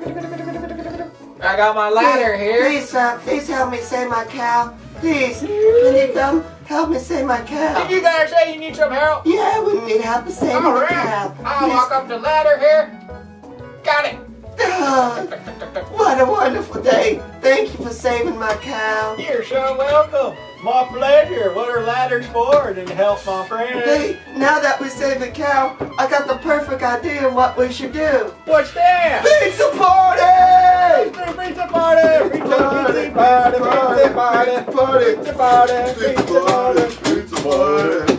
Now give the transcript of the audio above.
I got my ladder here. Please help me save my cow. Please, can you come help me save my cow? Did you guys say you need some help? Yeah, we need help in saving the cow. I'll walk up the ladder here. Got it. What a wonderful day. Thank you for saving my cow. You're so welcome. My pleasure. What are ladders for? To help my friends. Hey, now that we saved the cow, I got the perfect idea of what we should do. What's that? Pizza party! Pizza party! Pizza party! Pizza party! Pizza party! Pizza party! Pizza party! Pizza party!